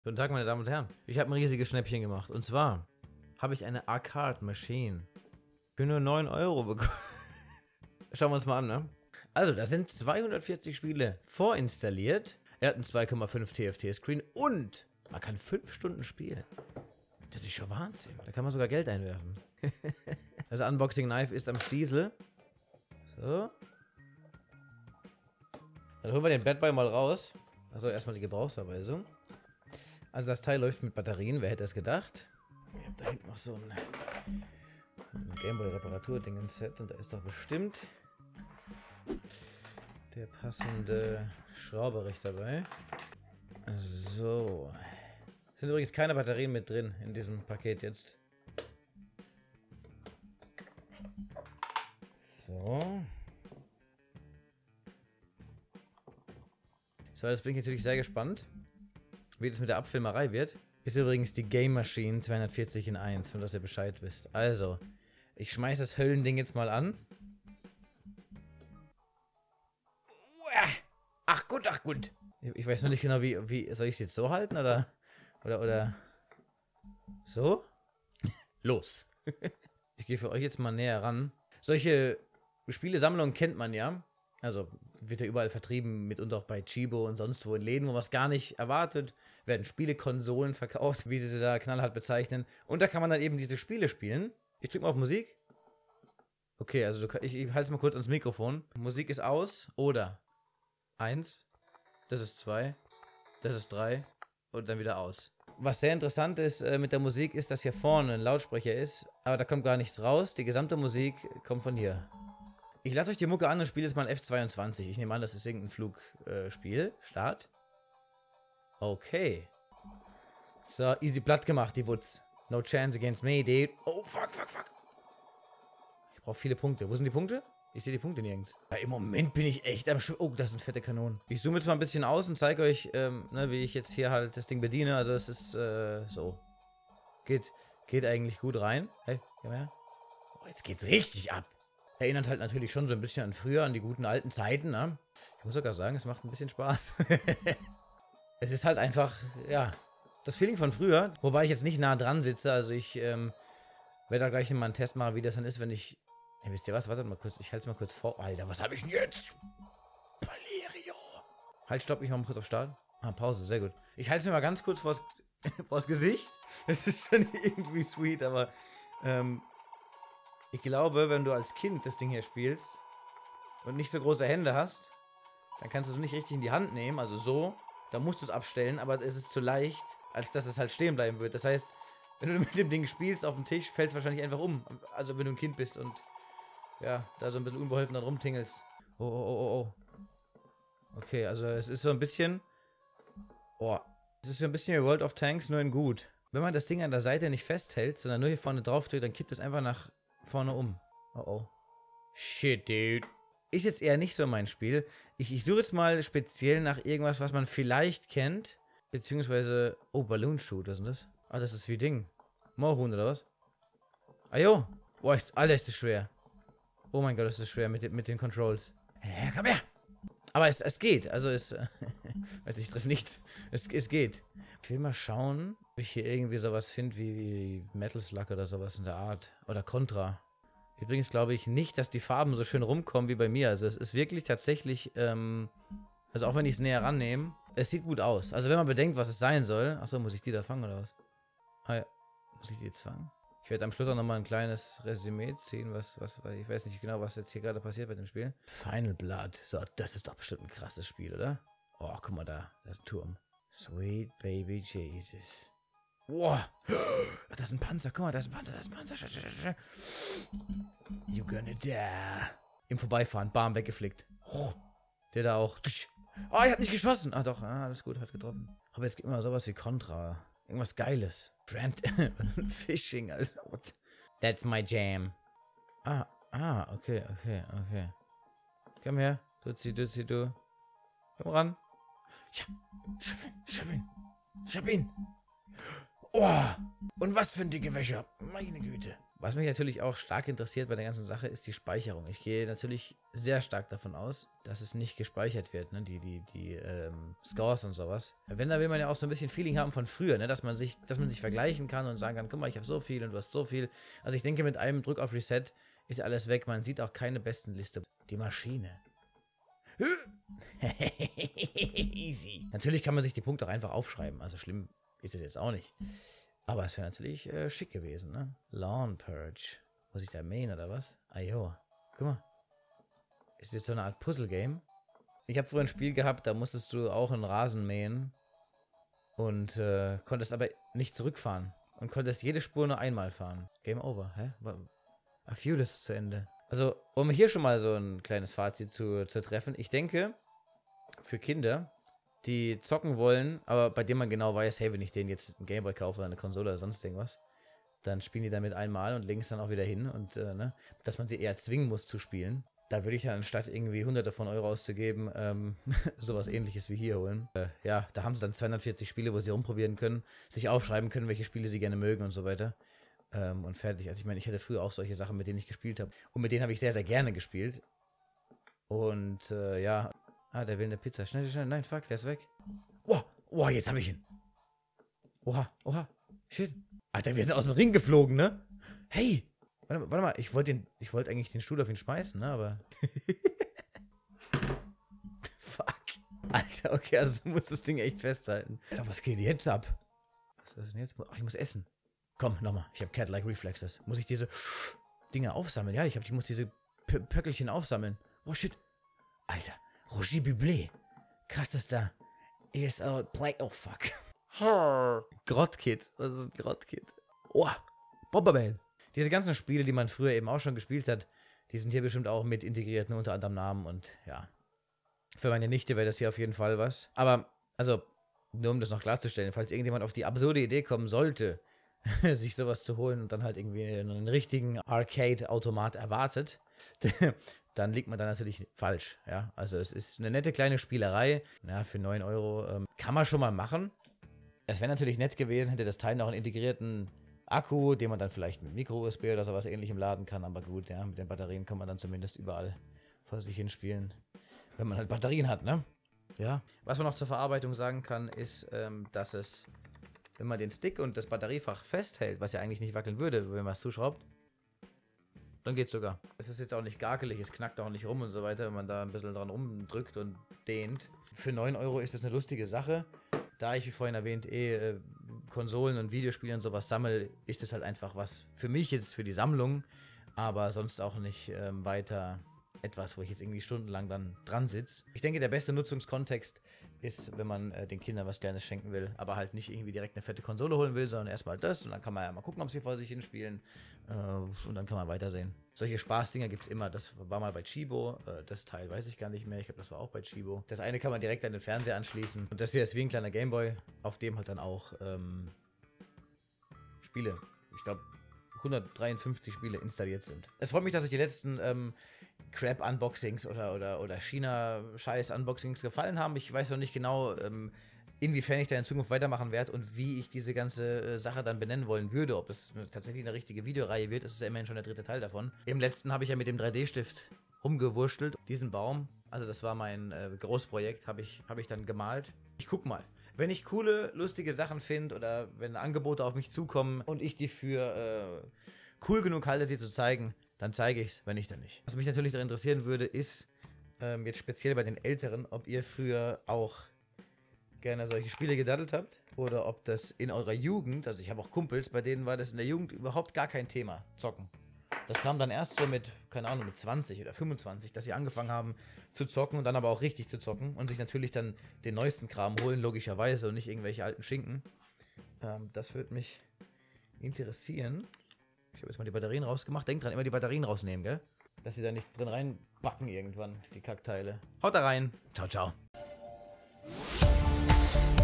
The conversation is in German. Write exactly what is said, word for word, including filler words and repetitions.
Guten Tag, meine Damen und Herren. Ich habe ein riesiges Schnäppchen gemacht. Und zwar habe ich eine Arcade Machine für nur neun Euro bekommen. Schauen wir uns mal an, ne? Also, da sind zweihundertvierzig Spiele vorinstalliert. Er hat einen zwei Komma fünf T F T Screen und man kann fünf Stunden spielen. Das ist schon Wahnsinn. Da kann man sogar Geld einwerfen. Das Unboxing Knife ist am Stiesel. So. Dann holen wir den Bad Boy mal raus. Also erstmal die Gebrauchsanweisung. Also das Teil läuft mit Batterien, wer hätte es gedacht? Ich habe da hinten noch so ein, ein Gameboy-Reparatur-Ding im Set und da ist doch bestimmt der passende Schrauberich dabei. So. Es sind übrigens keine Batterien mit drin in diesem Paket jetzt. So. So, jetzt bin ich natürlich sehr gespannt, wie das mit der Abfilmerei wird. Ist übrigens die Game Machine zweihundertvierzig in eins, nur dass ihr Bescheid wisst. Also, ich schmeiße das Höllending jetzt mal an. Ach gut, ach gut. Ich weiß noch nicht genau, wie, wie soll ich es jetzt so halten oder oder oder so? Los. Ich gehe für euch jetzt mal näher ran. Solche Spielesammlungen kennt man ja. Also wird ja überall vertrieben, mitunter auch bei Chibo und sonst wo in Läden, wo man es gar nicht erwartet, werden Spielekonsolen verkauft, wie sie sie da knallhart bezeichnen. Und da kann man dann eben diese Spiele spielen. Ich drücke mal auf Musik. Okay, also du, ich, ich halte es mal kurz ans Mikrofon. Musik ist aus oder eins, das ist zwei, das ist drei und dann wieder aus. Was sehr interessant ist äh, mit der Musik ist, dass hier vorne ein Lautsprecher ist, aber da kommt gar nichts raus. Die gesamte Musik kommt von hier. Ich lasse euch die Mucke an und spiele jetzt mal F zweiundzwanzig. Ich nehme an, das ist irgendein Flugspiel. Äh, Start. Okay. So, easy platt gemacht, die Wutz. No chance against me, dude. Oh, fuck, fuck, fuck. Ich brauche viele Punkte. Wo sind die Punkte? Ich sehe die Punkte nirgends. Ja, im Moment bin ich echt am Sch... Oh, das sind fette Kanonen. Ich zoome jetzt mal ein bisschen aus und zeige euch, ähm, ne, wie ich jetzt hier halt das Ding bediene. Also es ist, äh, so. Geht, geht eigentlich gut rein. Hey, komm her. Oh, jetzt geht's richtig ab. Erinnert halt natürlich schon so ein bisschen an früher, an die guten alten Zeiten, ne? Ich muss sogar sagen, es macht ein bisschen Spaß. Es ist halt einfach, ja, das Feeling von früher, wobei ich jetzt nicht nah dran sitze, also ich ähm, werde da gleich mal einen Test machen, wie das dann ist, wenn ich, ja, wisst ihr was, wartet mal kurz, ich halte es mal kurz vor, Alter, was habe ich denn jetzt? Valerio. Halt, stopp, ich mache mal kurz auf Start. Ah, Pause, sehr gut. Ich halte es mir mal ganz kurz vors, vors Gesicht, das ist schon irgendwie sweet, aber, ähm, ich glaube, wenn du als Kind das Ding hier spielst und nicht so große Hände hast, dann kannst du es nicht richtig in die Hand nehmen, also so, da musst du es abstellen, aber es ist zu leicht, als dass es halt stehen bleiben wird. Das heißt, wenn du mit dem Ding spielst auf dem Tisch, fällt es wahrscheinlich einfach um. Also wenn du ein Kind bist und ja, da so ein bisschen unbeholfen dann rumtingelst. Oh, oh, oh, oh. Okay, also es ist so ein bisschen, oh, es ist so ein bisschen wie World of Tanks, nur in gut. Wenn man das Ding an der Seite nicht festhält, sondern nur hier vorne drauf drückt, dann kippt es einfach nach vorne um. Oh oh. Shit, dude. Ist jetzt eher nicht so mein Spiel. Ich, ich suche jetzt mal speziell nach irgendwas, was man vielleicht kennt. Beziehungsweise... Oh, Balloon Shoot, was ist denn das? Ah, das ist wie Ding. Moorhuhn oder was? Ah jo. Boah, ist, Alter, ist das schwer. Oh mein Gott, ist das schwer mit, mit den Controls. Äh, komm her! Aber es, es geht. Also es... weiß ich treffe nichts. Es, es geht. Ich will mal schauen, ob ich hier irgendwie sowas finde wie, wie Metal Slug oder sowas in der Art. Oder Contra. Übrigens glaube ich nicht, dass die Farben so schön rumkommen wie bei mir. Also es ist wirklich tatsächlich, ähm, also auch wenn ich es näher rannehme, es sieht gut aus. Also wenn man bedenkt, was es sein soll. Achso, muss ich die da fangen oder was? Ah ja, muss ich die jetzt fangen? Ich werde am Schluss auch nochmal ein kleines Resümee ziehen, was, was, weil ich weiß nicht genau, was jetzt hier gerade passiert bei dem Spiel. Final Blood. So, das ist doch bestimmt ein krasses Spiel, oder? Oh, guck mal da, da ist ein Turm. Sweet Baby Jesus. Boah, das ist ein Panzer, guck mal, das ist ein Panzer, das ist ein Panzer. You gonna die. Im Vorbeifahren, bam, weggeflickt. Oh, der da auch. Oh, er hat nicht geschossen. Ah, doch, ah, alles gut, hat getroffen. Aber jetzt gibt mir mal sowas wie Contra. Irgendwas Geiles. Brand Fishing, also. What? That's my jam. Ah, ah, okay, okay, okay. Komm her, Dutzi, Dutzi, du. Komm ran. Ja, schaff ihn, schaff ihn. Schaff ihn. Oh, und was für ein dicke Wäsche. Meine Güte. Was mich natürlich auch stark interessiert bei der ganzen Sache, ist die Speicherung. Ich gehe natürlich sehr stark davon aus, dass es nicht gespeichert wird, ne? Die, die, die ähm, Scores und sowas. Wenn, da will man ja auch so ein bisschen Feeling haben von früher, ne? Dass man sich, dass man sich vergleichen kann und sagen kann, guck mal, ich habe so viel und du hast so viel. Also ich denke, mit einem Druck auf Reset ist alles weg. Man sieht auch keine besten Liste. Die Maschine. Easy. Natürlich kann man sich die Punkte auch einfach aufschreiben. Also schlimm ist es jetzt auch nicht. Aber es wäre natürlich äh, schick gewesen, ne? Lawn Purge. Muss ich da mähen oder was? Ah jo. Guck mal. Ist jetzt so eine Art Puzzle-Game. Ich habe früher ein Spiel gehabt, da musstest du auch einen Rasen mähen. Und äh, konntest aber nicht zurückfahren. Und konntest jede Spur nur einmal fahren. Game over, hä? A few ist zu Ende. Also, um hier schon mal so ein kleines Fazit zu, zu treffen. Ich denke, für Kinder, die zocken wollen, aber bei denen man genau weiß, hey, wenn ich denen jetzt einen Gameboy kaufe oder eine Konsole oder sonst irgendwas, dann spielen die damit einmal und legen es dann auch wieder hin und, äh, ne, dass man sie eher zwingen muss zu spielen. Da würde ich dann anstatt irgendwie hunderte von Euro auszugeben, ähm, sowas ähnliches wie hier holen. Äh, ja, da haben sie dann zweihundertvierzig Spiele, wo sie rumprobieren können, sich aufschreiben können, welche Spiele sie gerne mögen und so weiter. Ähm, und fertig. Also ich meine, ich hatte früher auch solche Sachen, mit denen ich gespielt habe. Und mit denen habe ich sehr, sehr gerne gespielt. Und, äh, ja. Ah, der will eine Pizza. Schnell, schnell. Nein, fuck, der ist weg. Oh, oh, jetzt habe ich ihn. Oha, oha. Shit. Alter, wir sind aus dem Ring geflogen, ne? Hey. Warte, warte mal, ich wollte den, ich wollte eigentlich den Stuhl auf ihn schmeißen, ne? Aber... Fuck. Alter, okay, also du musst das Ding echt festhalten. Alter, was geht jetzt ab? Was ist denn jetzt? Ach, ich muss essen. Komm, nochmal. Ich habe Cat-like Reflexes. Muss ich diese Dinge aufsammeln? Ja, ich, hab, ich muss diese P Pöckelchen aufsammeln. Oh, shit. Alter. Roger Bublé. Krass, dass da E S L Play... Oh, fuck. Grottkit. Was ist ein Grottkit? Oh, Bomberman. Diese ganzen Spiele, die man früher eben auch schon gespielt hat, die sind hier bestimmt auch mit integriert, nur unter anderem Namen und ja. Für meine Nichte wäre das hier auf jeden Fall was. Aber, also, nur um das noch klarzustellen, falls irgendjemand auf die absurde Idee kommen sollte, sich sowas zu holen und dann halt irgendwie einen richtigen Arcade-Automat erwartet, dann liegt man da natürlich falsch, ja. Also es ist eine nette kleine Spielerei, ja, für neun Euro ähm, kann man schon mal machen. Es wäre natürlich nett gewesen, hätte das Teil noch einen integrierten Akku, den man dann vielleicht mit Micro-U S B oder sowas ähnlichem laden kann, aber gut, ja, mit den Batterien kann man dann zumindest überall vor sich hin spielen, wenn man halt Batterien hat, ne? Ja. Was man noch zur Verarbeitung sagen kann, ist, ähm, dass es, wenn man den Stick und das Batteriefach festhält, was ja eigentlich nicht wackeln würde, wenn man es zuschraubt, dann geht's sogar. Es ist jetzt auch nicht garkelig, es knackt auch nicht rum und so weiter, wenn man da ein bisschen dran rumdrückt und dehnt. Für neun Euro ist das eine lustige Sache. Da ich, wie vorhin erwähnt, eh äh, Konsolen und Videospiele und sowas sammle, ist das halt einfach was für mich jetzt, für die Sammlung, aber sonst auch nicht ähm, weiter etwas, wo ich jetzt irgendwie stundenlang dann dran sitze. Ich denke, der beste Nutzungskontext ist, wenn man äh, den Kindern was Kleines schenken will, aber halt nicht irgendwie direkt eine fette Konsole holen will, sondern erstmal das und dann kann man ja mal gucken, ob sie vor sich hinspielen äh, und dann kann man weitersehen. Solche Spaßdinger gibt es immer. Das war mal bei Chibo, äh, das Teil weiß ich gar nicht mehr, ich glaube, das war auch bei Chibo. Das eine kann man direkt an den Fernseher anschließen und das hier ist wie ein kleiner Gameboy, auf dem halt dann auch ähm, Spiele, ich glaube, hundertdreiundfünfzig Spiele installiert sind. Es freut mich, dass euch die letzten ähm, Crap-Unboxings oder, oder, oder China-Scheiß-Unboxings gefallen haben. Ich weiß noch nicht genau, ähm, inwiefern ich da in Zukunft weitermachen werde und wie ich diese ganze äh, Sache dann benennen wollen würde. Ob es tatsächlich eine richtige Videoreihe wird, das ist ja immerhin schon der dritte Teil davon. Im letzten habe ich ja mit dem drei D-Stift rumgewurschtelt. Diesen Baum, also das war mein äh, Großprojekt, habe ich, hab ich dann gemalt. Ich guck mal. Wenn ich coole, lustige Sachen finde oder wenn Angebote auf mich zukommen und ich die für äh, cool genug halte, sie zu zeigen, dann zeige ich es, wenn nicht, dann nicht. Was mich natürlich daran interessieren würde, ist, ähm, jetzt speziell bei den Älteren, ob ihr früher auch gerne solche Spiele gedaddelt habt oder ob das in eurer Jugend, also ich habe auch Kumpels, bei denen war das in der Jugend überhaupt gar kein Thema, zocken. Das kam dann erst so mit, keine Ahnung, mit zwanzig oder fünfundzwanzig, dass sie angefangen haben zu zocken und dann aber auch richtig zu zocken und sich natürlich dann den neuesten Kram holen, logischerweise, und nicht irgendwelche alten Schinken. Ähm, das würde mich interessieren. Ich habe jetzt mal die Batterien rausgemacht. Denkt dran, immer die Batterien rausnehmen, gell? Dass sie da nicht drin reinbacken irgendwann, die Kackteile. Haut da rein. Ciao, ciao.